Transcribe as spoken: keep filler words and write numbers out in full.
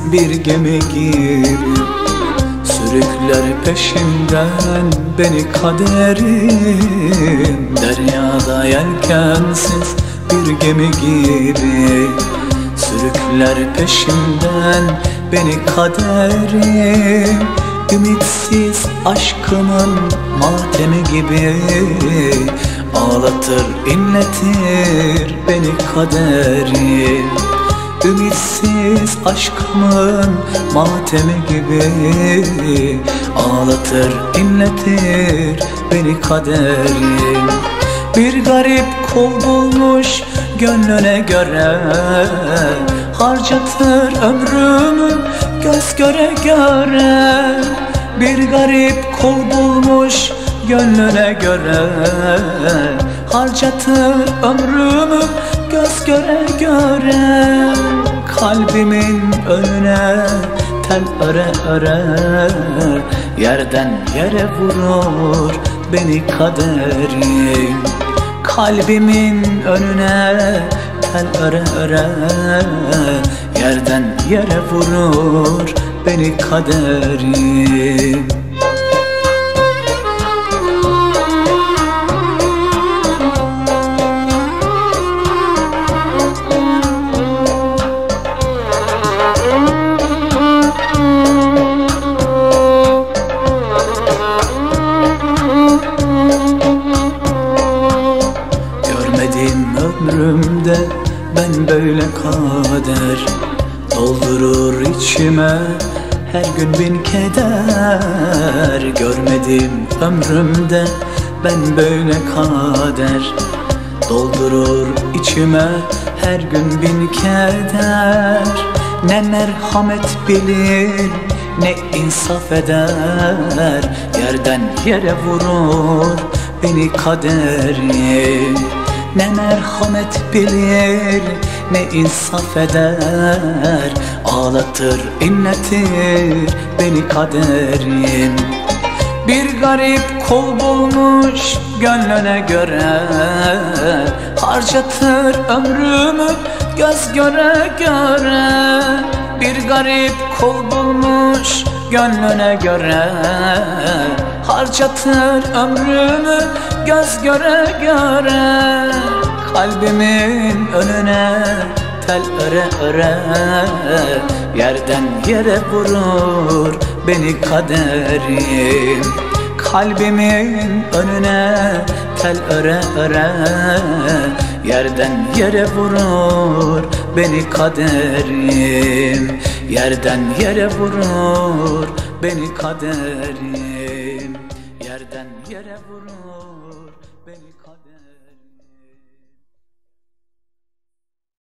bir gemi gibi, sürükler peşimden beni kaderim. Deryada yelkensiz bir gemi gibi, sürükler peşimden beni kaderim. Ümitsiz aşkımın matemi gibi, ağlatır inletir beni kaderim. Ümitsiz aşkımın matemi gibi, ağlatır inletir beni kaderim. Bir garip kul bulmuş gönlüne göre, harcatır ömrümü göz göre göre. Bir garip kul bulmuş gönlüne göre, harcatır ömrümü göz göre göre. Kalbimin önüne tel öre öre, yerden yere vurur beni kaderim. Kalbimin önüne tel öre öre, yerden yere vurur beni kaderim. Ömrümde ben böyle kader, doldurur içime her gün bin keder. Görmedim ömrümde ben böyle kader, doldurur içime her gün bin keder. Ne merhamet bilir ne insaf eder, yerden yere vurur beni kaderim. Ne merhamet bilir ne insaf eder, ağlatır inletir beni kaderim. Bir garip kul bulmuş gönlüne göre, harcatır ömrümü göz göre göre. Bir garip kul bulmuş gönlüne göre, harcatır ömrümü göz göre göre. Kalbimin önüne tel öre öre, yerden yere vurur beni kaderim. Kalbimin önüne tel öre öre, yerden yere vurur beni kaderim. Yerden yere vurur beni kaderim. Yerden yere vurur.